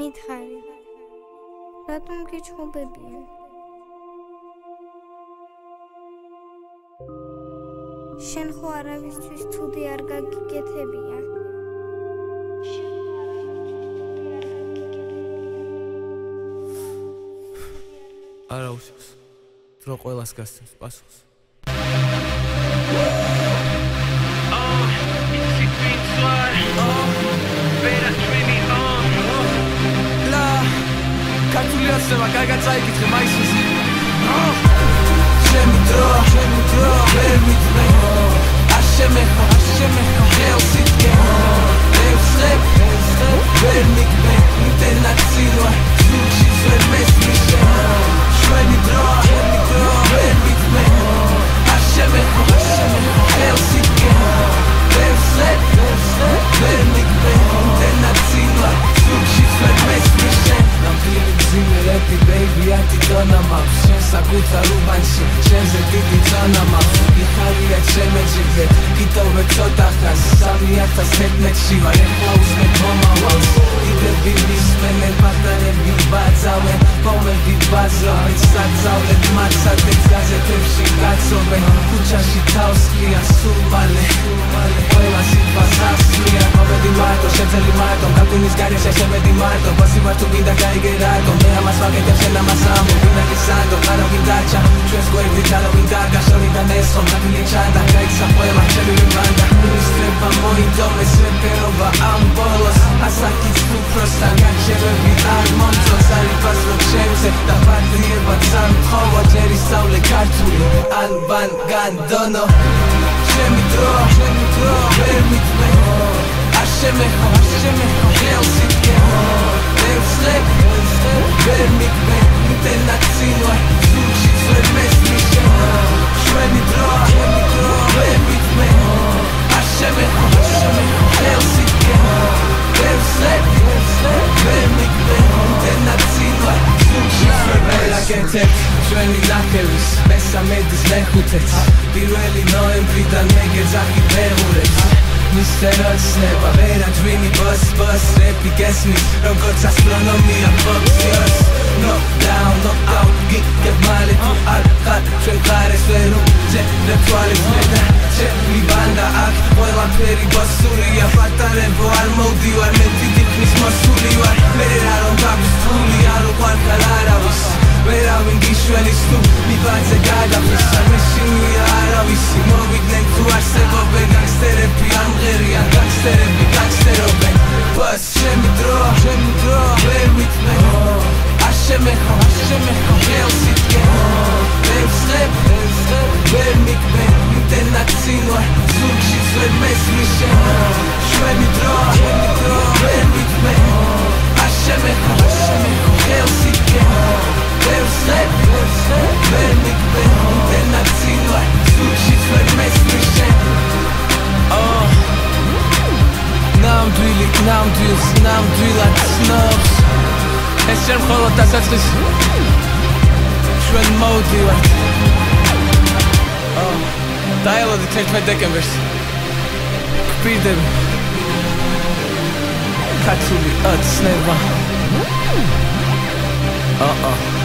მითხარი რატომ გიჩხუბებიან შენ ხო არავისთვის თუდი არ გაგიკეთებია არა უსავს დრო ყველას გასცემს პასუხს Bera Chveni Droa ქართული აცნება კარგად წაიკითხე მაისის Chveni Droa ვერ მიწმე არ შემეხო ხელს იტკე ვერ მიგმე ინტერნაცილო სულში ვერ მესმიშე Chveni Droa ვერ მიწმე არ შემეხო ხელს იტკე ვერ მიგმე ინტერნაცილო სულში ვერ მესმიშე Zimmereti baby ატიტონა მაქვს შენ საკუთარ უბანში შენზე დიდი წონა მაქვს იხარია შემეჯიბე გიტოვე ცოტა ხანს 3011-ში ვარ ეხლა უსმენ მომავალს იდები მისმენენ პატარები ბაძავენ მომები ბაზრობენ საწავლეთ მაცადეთ გაზეთებში გაცობენ ქუჩაში თავს ხიან სულ მალე ყველა სიტყვას ახსნიან მომები მარტო შეძელი მარტო გაგუნის გარეშე შემედი მარტო ბოსი ვარ თუ გინდა გაიგე რატომ მე ამას ვაკეთებ შენ ამას ამბობ ვინ არის სანდო არავინ დარჩა ჩვენს გვერდით არავინ დარგა შორიდან ესხომ დაგილი ჩანდა გაიქცა ყველა ჩემი ვიმანდა ისტრება მოიდომეს რეპერობა ამ ბოლოს ასაკიც უფროსთან განჩევები არ მომწონს არ იფასრო ჩემზე და პატრიება სამთხოვო ჯერ ისწავლე ქართული ალბან განდონო Chveni Droa ვერ მიწმე არ შემეხო ხელს იტკე ვერ მიგმე ინტერნაცილო სულში ვერ მესმიშე Chveni Droa ვერ მიწმე არ შემეხო ხელს იტკე ვერ მიგმე ინტერნაცილო სულში ვერ მესმიშე ჩვენი ნახევის მესამედის მეხუთეც პირველი ნოემბრიდან მე გეძახი მეურეც მისტეროცნება Bera Chveni boss რეპი გესმის როგორც ასტრონომია ფოქსიოს Knock down, knock out, გიგებ მალე თუ არ ხარ ჩვენ ხარეს ვერ უძებ თვალებს მე და ჩემი ბანდა აქ ყველაფერი ბოსურია პატარებო არ მოვდივარ მე დიდი ხნის მოსული ვარ მე რომ გაქვს თული არ უყვარხარ არავის ვერავინ გიშველის თუ მიბაძე გადაფრის არ მეშინია არავისი მოვიდნენ თუ არსებობენ განგსტერები არ მღერიან განგსტერები განგსტერობენ ბას Chveni Droa ვერ მიწმე არ შემეხო ხელს იტკე ვერ მიგმე ინტერნაცილო სულში ვერ მესმიშე Chveni Droa ვერ მიწმე არ შემეხო ხელს იტკე ვერ მიგმე ინტერნაცილო სულში ვერ მესმიშე ნამდვილად ცნობს ეს შენ მხოლოდ დასაწყის ჩვენ მოვდივართ დაელოდით 11 დეკემბერს გვპირდები ქართული ოცნება